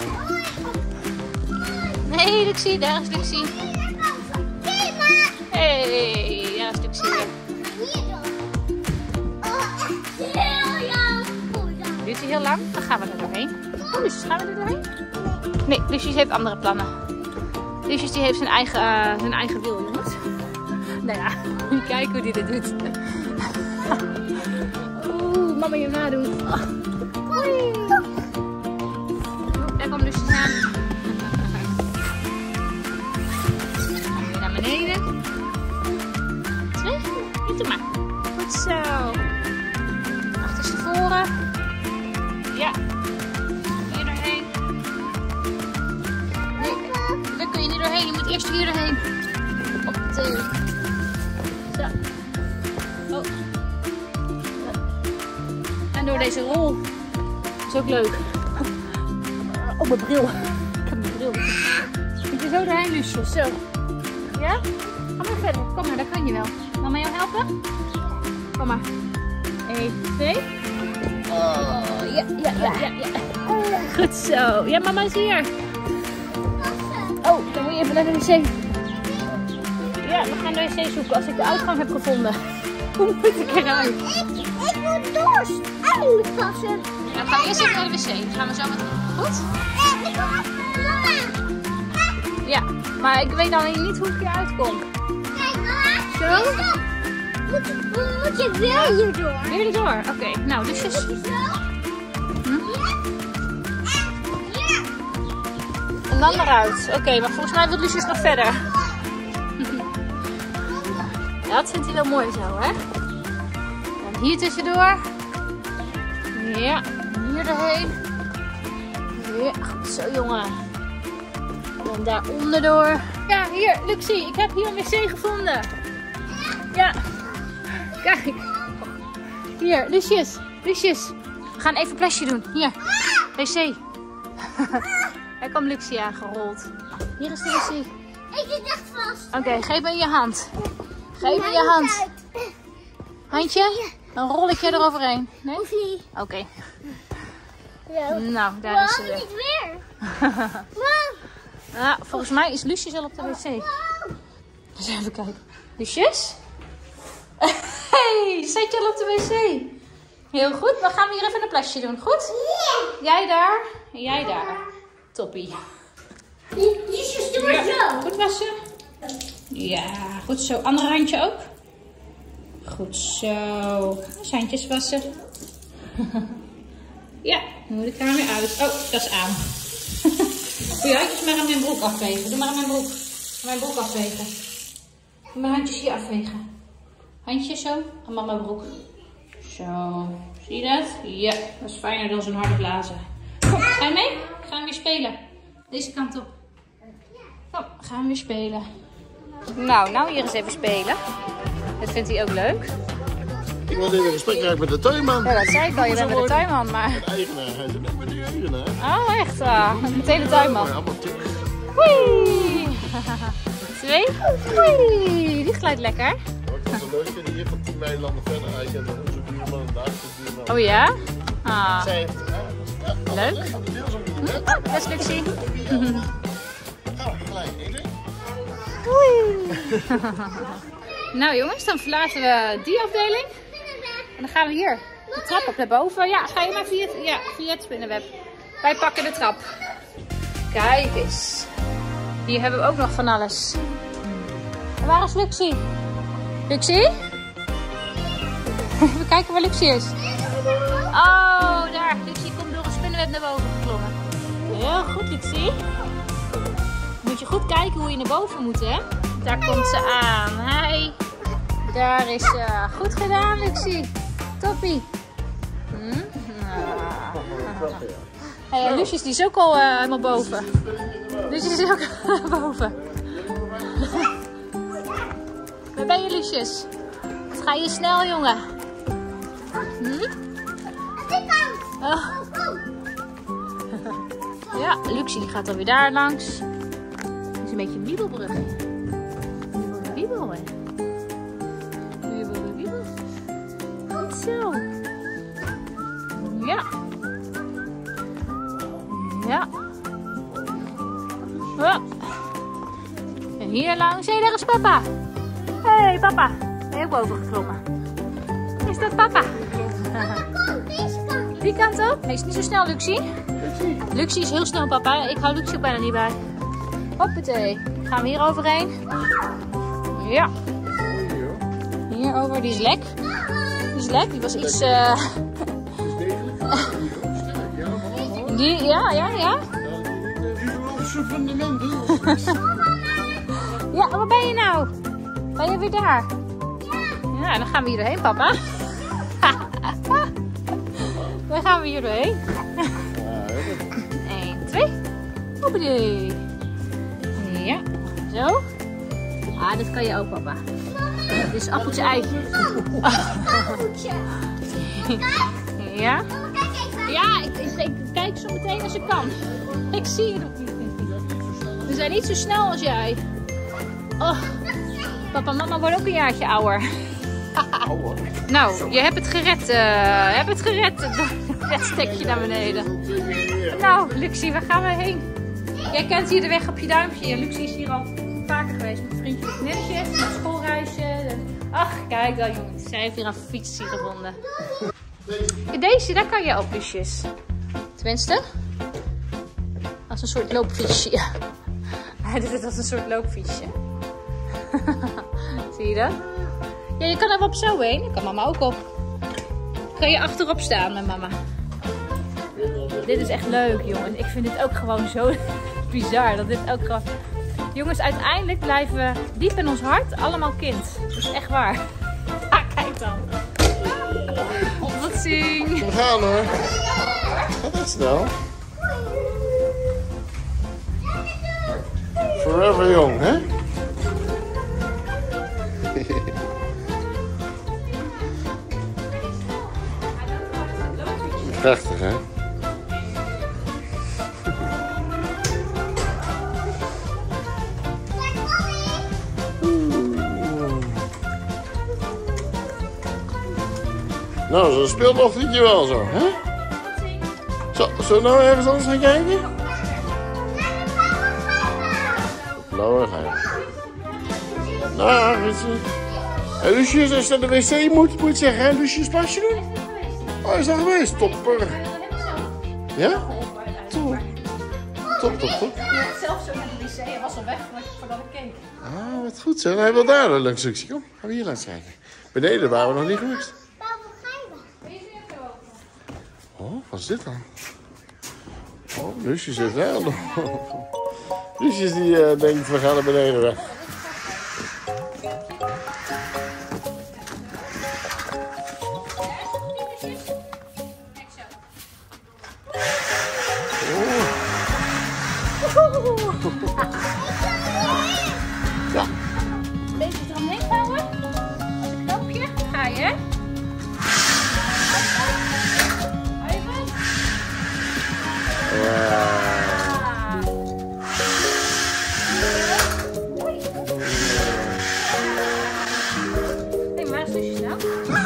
B: Nee, Luxie, daar is Luxie. Hey, daar is Luxie weer. Duurt hij heel lang? Dan gaan we er doorheen. Oh, Lucius, gaan we er doorheen? Nee, Lucius heeft andere plannen. Lucius die heeft zijn eigen wil, jongens. Nou ja, kijk hoe hij dit doet. Oeh, mama je nadoen. Oh. Oei. Daar komt Lucius aan. Weer naar beneden. Terug. Niet te maar. Goed zo. Achterstevoren. Ja. Hier doorheen. Nee, daar kun je niet doorheen. Je moet eerst hier doorheen. Op de... Zo. Oh. En door deze rol. Dat is ook leuk. Oh, mijn bril. Ik heb mijn bril. Moet je zo doorheen, Lucius. Zo. Ja? Ga maar verder. Kom maar, dat kan je wel. Mama jou helpen? Kom maar. 1, 2. Oh, ja. Goed zo. Ja, mama is hier. Oh, dan moet je even naar de wc. Ja, we gaan de wc zoeken als ik de uitgang heb gevonden. Hoe moet ik eruit?
D: Ik moet dorst. Eindelijk passen.
B: Ja, we gaan eerst even naar de wc. Dan gaan we zo met... Goed?
D: Mama.
B: Ja, maar ik weet dan niet hoe ik eruit kom.
D: Kijk, mama.
B: Zo?
D: Moet je weer hierdoor?
B: Weer erdoor. Oké, nou, dus je... En dan eruit. Oké, maar volgens mij wil Lucius nog verder. Ja, dat vindt hij wel mooi zo, hè? Dan hier tussendoor. Ja, hier doorheen. Ja, goed zo, jongen. En daar onderdoor. Ja, hier, Luxie, ik heb hier een wc gevonden. Ja, kijk. Hier, Lucius. We gaan even een plasje doen. Hier, wc. Daar komt Luxie aangerold. Hier is de wc.
D: Ik zit echt vast.
B: Oké, geef me je hand. Geef me je hand. Handje? Een rolletje eroverheen. Nee?
D: Hoef niet.
B: Oké.
D: Ja.
B: Nou, daar is ze
D: Wow,
B: weer.
D: niet weer. Wow.
B: Ja, volgens mij is Lucius al op de wc. Dus even kijken. Lucius? Hey, zit je al op de wc? Heel goed, dan gaan we hier even een plasje doen. Goed? Jij daar en jij daar. Toppie.
D: Lucius, doe maar zo.
B: Goed wassen? Ja, goed zo. Andere handje ook? Goed zo. Dus handjes wassen. Ja, dan moet ik er weer uit. Oh, dat is aan. Doe je handjes maar aan mijn broek afvegen. Doe maar aan mijn broek. Mijn broek afvegen. Doe mijn handjes hier afvegen. Handjes zo. Aan mama broek. Zo. Zie je dat? Ja. Dat is fijner dan zo'n harde blazen. Kom, ga je mee? Gaan we weer spelen. Deze kant op. Kom, gaan we weer spelen. Nou hier eens even spelen. Dat vindt hij ook leuk.
C: Ik wil in een gesprek raken met de tuinman.
B: Ja, dat zei ik al. Je bent met de tuinman, maar...
C: De eigenaar. Hij zit ook met de eigenaar.
B: Oh, echt? Meteen de tuinman.
C: Ja, allemaal terug.
B: Wee! 2. Wee! Die glijdt lekker.
C: Dat is een leuke hier van 10 weilanden verder. Hij kent onze buurman en de achterbuurman.
B: Oh ja? Ah.
C: Zij heeft...
B: Leuk. Dat is Luxie.
C: Gelijk eten.
B: Nou jongens, dan verlaten we die afdeling. En dan gaan we hier de trap op naar boven. Ja, ga je maar via het spinnenweb. Wij pakken de trap. Kijk eens. Hier hebben we ook nog van alles. En waar is Luxie? Luxie? Even kijken waar Luxie is. Oh, daar. Luxie komt door een spinnenweb naar boven geklommen. Heel goed, Luxie. Moet je goed kijken hoe je naar boven moet, hè? Daar komt ze aan. Hi. Daar is ze. Goed gedaan, Luxie. Toppie. Hey, Lucius die is ook al helemaal boven. Lucius is ook boven. Waar ben je, Lucius? Wat ga je snel, jongen? Oh. Ja, Luxie die gaat alweer daar langs. Het is een beetje een wiebelbrug. Wiebel, hè? Wiebel. Goed zo. Ja. Ja. En hier langs. Hé, daar is papa. Hé, papa. Ben je ook boven geklommen? Is dat papa? Die kant op? Nee, is niet zo snel, Luxie. Luxie is heel snel, papa. Ik hou Luxie ook bijna niet bij. Hoppatee. Gaan we hier overheen? Ja. Hierover. Die is lek. Die was iets... Ja. Ja, waar ben je nou? Ben je weer daar? Ja, dan gaan we hier doorheen, papa. Dan gaan we hier doorheen. 1, 2. Hoppatee. Ja, zo. Ah, dit kan je ook, papa. Dit is appeltje eitje. Ja. Ja, ik kijk zo meteen als ik kan. Ik zie je nog niet. We zijn niet zo snel als jij. Oh, papa en mama worden ook een jaartje ouder. Nou, je hebt het gered. Dat stekje naar beneden. Nou, Luxie, waar gaan we heen? Jij kent hier de weg op je duimpje. Luxie is hier al vaker geweest met vriendjes en vriendinnetjes, met schoolreisje. Ach, kijk dan jongens. Zij heeft hier een fietsje gevonden. Deze, daar kan je op, Lucius. Tenminste, als een soort loopfietsje. Hij doet het als een soort loopfietsje. Zie je dat? Ja, je kan er op zo heen. Daar kan mama ook op. Kan je achterop staan met mama. Dit is echt leuk, jongens. Ik vind dit ook gewoon zo bizar. Dat dit ook gewoon... Jongens, uiteindelijk blijven we diep in ons hart allemaal kind. Dat is echt waar. Ah, kijk dan. Tot ziens.
C: We gaan hoor. Gaat dat snel? Forever young, hè? Prachtig, hè? Nou, zo'n speeldochtertje wel zo, hè? Zullen we nou ergens anders gaan kijken? Nou, ga je. Nou, Lucius, als je naar de wc moet zeggen, hè? Lucius, plasje doen? Oh, is dat geweest? Topper. Ja? Top.
B: Zelf zo naar de wc en was al weg voordat ik keek.
C: Ah, wat goed zo. Hij wil daar een leuk stukje. Kom, gaan we hier langs kijken. Beneden waren we nog niet geweest. Oh, wat is dit dan? Oh, Lucius zit wel nog. Lucius die denkt, we gaan naar beneden weg. Ja.
B: Beetje eromheen houden. Een knoopje. Ga je. Even. Hé, waar is Lucius nou?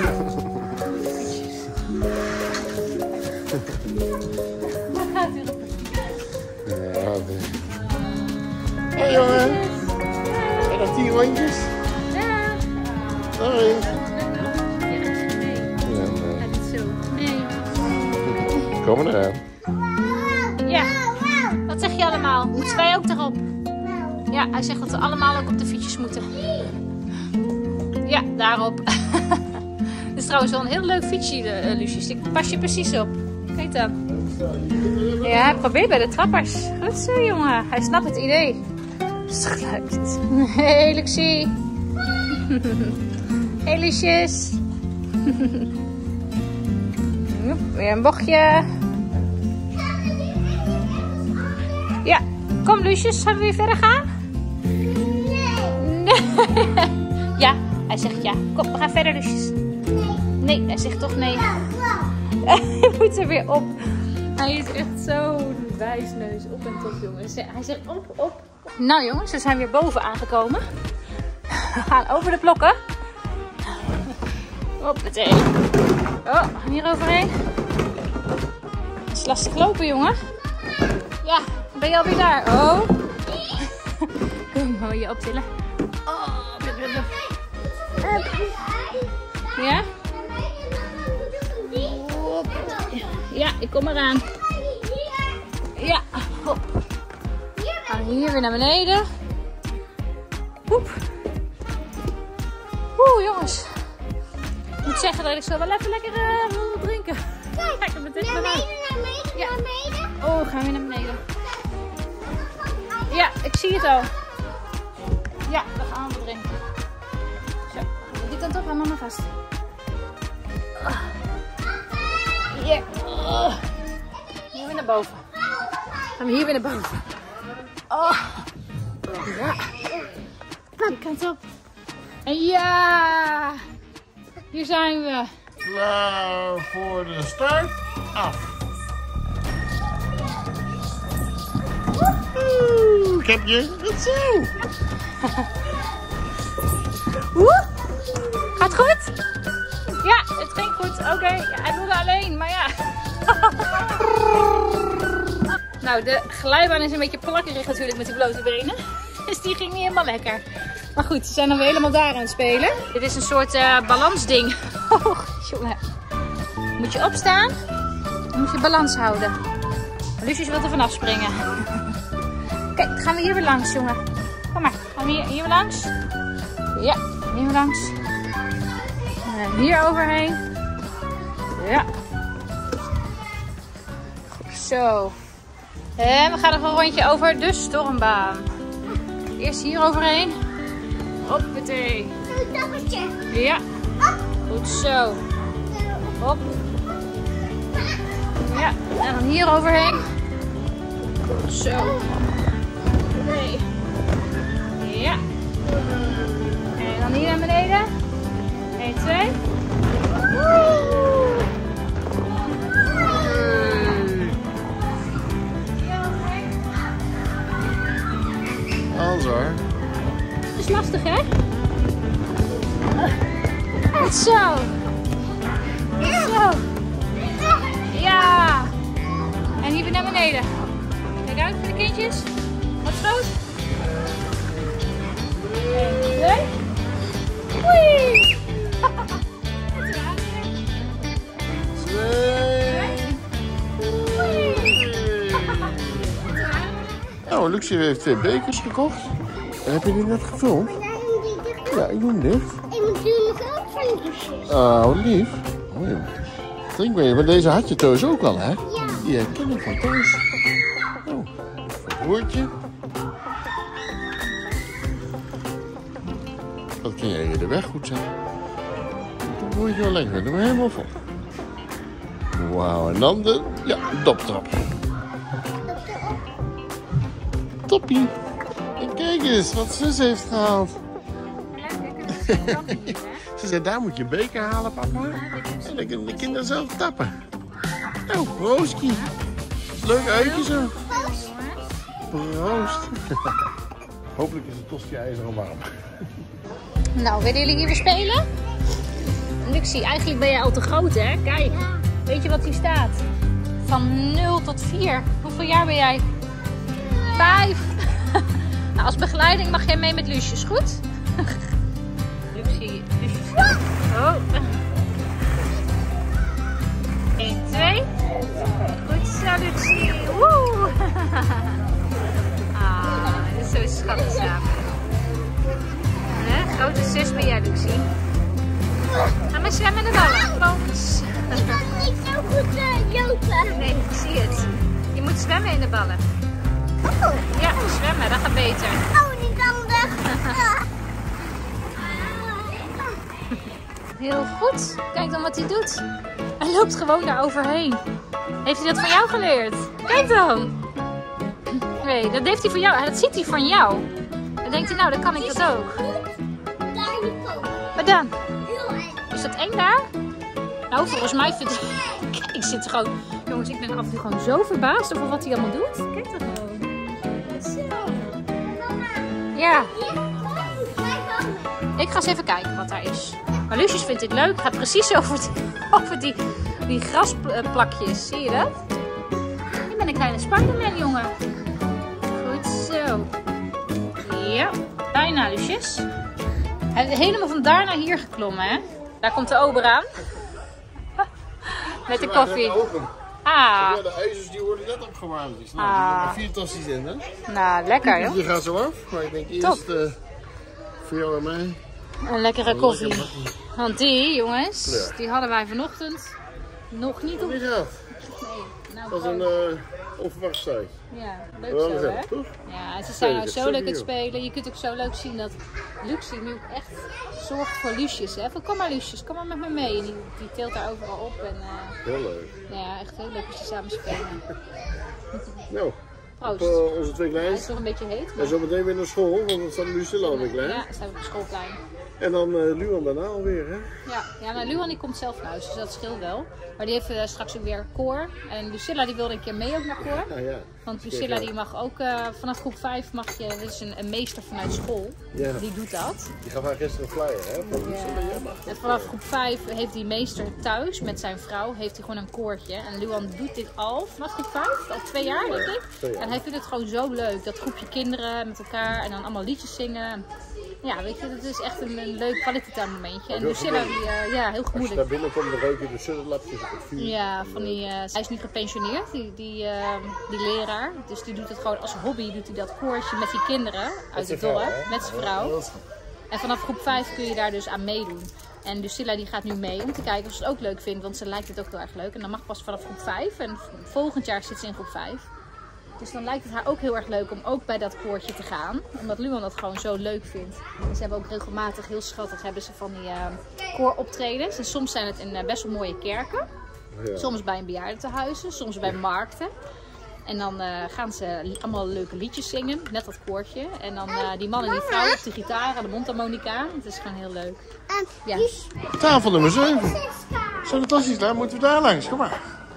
B: Waar gaat u op?
C: Ja, hey jongen. En nog 10 rondjes.
B: Ja.
C: Sorry.
B: Ja, niet zo. Nee.
C: Kom eraan.
B: Ja. Wat zeg je allemaal? Moeten wij ook erop? Ja, hij zegt dat we allemaal ook op de fietsjes moeten. Ja, daarop. Dit is trouwens wel een heel leuk fietsje, Lucius. Ik pas je precies op. Kijk dan. Ja, hij probeert bij de trappers. Goed zo, jongen. Hij snapt het idee. Zo leuk dit. Hey, Lucie. Hey, Lucius. Weer een bochtje. Ja, kom Lucius. Gaan we weer verder gaan? Nee. Ja, hij zegt ja. Kom, we gaan verder, Lucius. Nee, hij zegt toch nee. Hij moet er weer op. Hij is echt zo'n wijsneus. Op en top, jongens. Hij zegt op. Nou jongens, we zijn weer boven aangekomen. We gaan over de blokken. Hoppatee. Oh, we gaan hier overheen. Het is lastig lopen, jongen. Ja, ben je alweer daar? Oh. Kom, maar je optillen. Oh, ja? Ja, ik kom eraan. Ja, hop. Gaan we hier weer naar beneden. Woep. Oeh, jongens. Ik moet zeggen dat ik zo wel even lekker wil drinken. Kijk, naar beneden. Ja. Oh, gaan we naar beneden. Ja, ik zie het al. Ja, we gaan we drinken. Zo, die kant op, hou mama vast. Ja. Hier weer naar boven. Gaan we hier weer naar boven. Oh. Ja. Die kant op. En ja. Hier zijn we.
C: Klaar voor de start. Af. Ik heb je. Goed zo.
B: Gaat goed? Ja, het ging goed. Oké, ja, hij wilde alleen, maar ja. Nou, de glijbaan is een beetje plakkerig natuurlijk met die blote benen. Dus die ging niet helemaal lekker. Maar goed, ze zijn dan weer helemaal daar aan het spelen. Dit is een soort balansding. Oh, jongen. Moet je opstaan, dan moet je balans houden. Lucius wil er vanaf springen. Kijk, dan gaan we hier weer langs, jongen. Kom maar, gaan we hier weer langs? Ja, hier weer langs. En hier overheen. Ja. Goed zo. En we gaan nog een rondje over de stormbaan. Eerst hier overheen. Hoppatee. Ja. Goed zo. Hop. Ja, en dan hier overheen. Goed zo. Nee. Ja. En dan hier naar beneden. 1, 2.
C: Alles hoor.
B: Dat is lastig, hè? Goed zo. Goed zo. Ja. En hier weer naar beneden. Kijk uit voor de kindjes. Wat groot. 1, 2. Oei.
C: Nou, Lucie heeft 2 bekers gekocht. En heb je die net gevuld? Ja, ik doe hem dicht.
D: Ik moet natuurlijk ook van douches.
C: Oh, lief. Oh, ja. Drink mee, maar deze had je thuis ook al, hè?
D: Ja.
C: Die herken ik van thuis. broertje. Dat kun jij de weg goed zijn. Dat broertje wel lekker. Doe maar helemaal vol. Wauw, en dan de doptrap. Toppie. En kijk eens wat zus heeft gehaald. Ze zei, daar moet je een beker halen, papa. En dan kunnen de kinderen zelf tappen. Nou, proostje. Leuk uitje zo. Proost. Hopelijk is het tosti-ijzer al warm.
B: Nou, willen jullie hier weer spelen? Luxie, eigenlijk ben jij al te groot, hè? Kijk, weet je wat hier staat? Van 0 tot 4. Hoeveel jaar ben jij? 5. Nou, als begeleiding mag jij mee met Lucius, goed? Luxie. Oh. 1, 2. Goed zo, Luxie. Woe. Ah, dit is zo schattig samen. Grote zus ben jij, Luxie. Ga maar zwemmen in de ballen. Focus.
D: Ik kan niet zo goed lopen.
B: Nee, ik zie het. Je moet zwemmen in de ballen.
D: Oh.
B: Ja, zwemmen, dat gaat beter.
D: Oh, niet handig.
B: Heel goed. Kijk dan wat hij doet. Hij loopt gewoon daar overheen. Heeft hij dat van jou geleerd? Kijk dan. Nee, dat heeft hij van jou. Dat ziet hij van jou. Dan denkt hij, nou, dan kan ik dat ook.
D: Daar niet komen.
B: Wat dan?
D: Heel eng.
B: Is dat eng daar? Nou, volgens mij vind ik... Ik zit gewoon... Jongens, ik ben af en toe gewoon zo verbaasd over wat hij allemaal doet. Kijk dan gewoon.
D: Zo. Mama.
B: Ja.
D: Hier. Kijk dan.
B: Ik ga eens even kijken wat daar is. Maar Lucius vindt dit leuk. Gaat precies over die grasplakjes. Zie je dat? Ik ben een kleine Spider-Man, jongen. Goed zo. Ja. Bijna, Lucius. Hij is helemaal van daar naar hier geklommen, hè? Daar komt de ober aan. Met de koffie. Ah.
C: Ja, de ijzers die worden net opgewarmd. Dus, nou, er zitten 4 tosti's in, hè?
B: Nou, lekker, joh.
C: Die gaat zo af. Maar ik denk eerst voor jou en mij.
B: Een lekkere koffie. Want die, jongens, die hadden wij vanochtend nog niet op.
C: Wie gaat?
B: Nee, nou,
C: Dat is een onverwacht tijd.
B: ja, leuk
C: Wel
B: zo,
C: gezellig,
B: hè?
C: toch?
B: Ja, en ze zijn nou
C: Zeker,
B: zo leuk aan het
C: zeker.
B: spelen. Je kunt ook zo leuk zien dat Luxie nu ook echt zorgt voor Lucius, hè? Van, kom maar Lucius, kom maar met me mee. En die teelt daar overal op. En,
C: Heel leuk.
B: ja, echt heel leuk als ze samen spelen.
C: Nou,
B: Proost.
C: op, onze 2
B: Hij
C: kleins.
B: is nog een beetje heet.
C: En
B: Maar...
C: zo meteen weer naar school, want dan staat Lucilla alweer klein.
B: Ja, staan we op het schoolplein.
C: En dan Luan daarna alweer, hè?
B: Ja, nou, Luan die komt zelf naar huis, dus dat scheelt wel. Maar die heeft straks ook weer koor. En Lucilla die wilde een keer mee ook naar koor.
C: Ja, ja.
B: Want Lucilla die mag ook vanaf groep 5 mag je, dit is een meester vanuit school.
C: Ja.
B: Die doet dat.
C: Die gaf haar gisteren een flyer, hè? Van Lucilla, jij mag.
B: En vanaf groep 5 heeft die meester thuis met zijn vrouw, heeft hij gewoon een koortje. En Luan doet dit al vanaf groep 5, al 2 jaar denk ik.
C: 2 jaar.
B: En hij vindt het gewoon zo leuk, dat groepje kinderen met elkaar en dan allemaal liedjes zingen. Ja, weet je, dat is echt een leuk kwaliteit momentje. En
C: heel
B: Lucilla, die, ja, heel
C: Als je
B: gemoedelijk.
C: daar binnenkomt, dan ruik je de sudderlapjes op het vuur.
B: Ja, van die, hij is nu gepensioneerd, die leraar. Dus die doet het gewoon als hobby, doet hij dat koortje met die kinderen uit het dorp, met zijn vrouw. En vanaf groep 5 kun je daar dus aan meedoen. En Lucilla die gaat nu mee om te kijken of ze het ook leuk vindt, want ze lijkt het ook heel erg leuk. En dan mag pas vanaf groep 5 en volgend jaar zit ze in groep 5. Dus dan lijkt het haar ook heel erg leuk om ook bij dat koortje te gaan. Omdat Luan dat gewoon zo leuk vindt. En ze hebben ook regelmatig, heel schattig, hebben ze van die kooroptredens. En soms zijn het in best wel mooie kerken.
C: Ja.
B: Soms bij een bejaardentehuizen, soms bij markten. En dan gaan ze allemaal leuke liedjes zingen, net dat koortje. En dan die man en die vrouw op de gitaar en de mondharmonica. Het is gewoon heel leuk. Ja.
C: Tafel nummer 7. Zijn de tasjes klaar? Moeten we daar langs? Kom maar.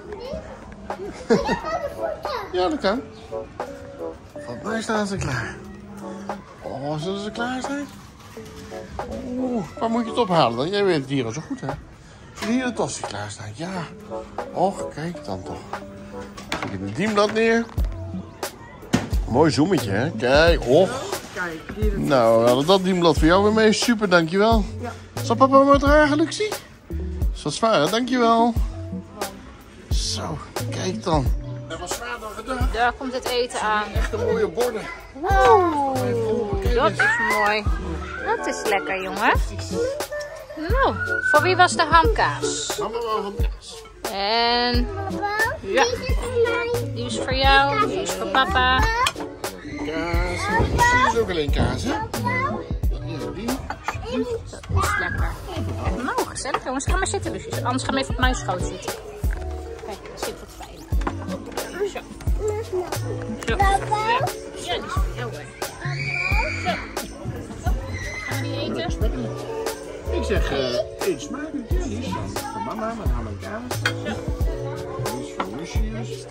C: Ja, dat kan. Volgens mij staan ze klaar. Oh, zullen ze klaar zijn? Oeh, waar moet je het ophalen dan? Jij weet het hier al zo goed, hè? Zullen hier de tasjes klaar staan? Ja. Och, kijk dan toch. Zet je het dienblad neer. Mooi zoometje, hè? Kijk, och. Nou, we hadden dat dienblad voor jou weer mee. Super, dankjewel. Ja. Zal papa maar dragen, Luxie? Is wat zwaar, hè? Dankjewel. Zo, kijk dan. Dat was zwaar dan gedacht.
B: Daar komt het eten aan.
C: Echt een mooie borden.
B: Oeh, dat is mooi. Dat is lekker, jongen. Nou, voor wie was de hamkaas?
C: Mama wel van kaas.
B: En ja, die is voor jou, die is voor papa.
C: kaas. Dit is ook alleen kaas, hè? Ja, die.
B: Dat is lekker. Nou, gezellig jongens. Ga maar zitten, Lucius. Anders gaan we even op mijn schoot zitten. Kijk, dat zit wat fijn. Zo. Zo. Ja, die is heel leuk. Zo. Gaan we die eten?
C: Ik zeg, eet smakelijk. Ja, die is van mama, met ham en kaas.
B: Zo.
C: Die is van Lucius.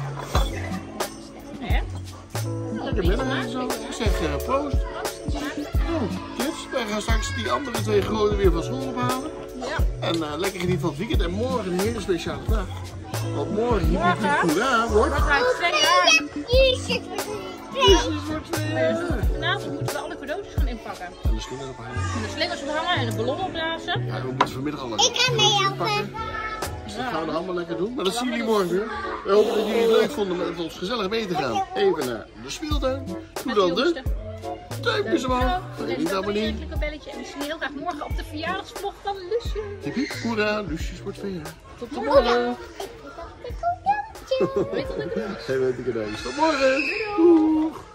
B: Ja.
C: Lekker middag zo. Ik zeg, proost. Oh, kids, wij gaan straks die andere 2 grote weer van school ophalen.
B: Ja.
C: En lekker genieten van het weekend. En morgen een hele speciale dag. Want morgen hier hoera wordt.
B: Wat wij 2 jaar.
D: Jezus,
C: Jezus wordt 2 jaar.
B: Vanavond moeten we alle cadeautjes gaan inpakken.
C: En de slingers ophangen.
B: En de slingers ophangen en de ballon opblazen.
C: Ja, we moeten vanmiddag al lekker.
D: Ik ga mee helpen.
C: Dus dat gaan we allemaal lekker doen. Maar dat zien jullie morgen weer. We hopen dat jullie het leuk vonden met ons gezellig mee te gaan. Even naar de speeltuin. Doe dan de duimpjes omhoog. Vergeet niet abonneren.
B: Klik op belletje en we zien je heel graag morgen op de verjaardagsvlog van Lucius.
C: Hiep hiep, hoera, Lucius wordt 2 jaar.
B: Tot morgen.
C: Hij weet het cadeautjes. Tot morgen. Doeg.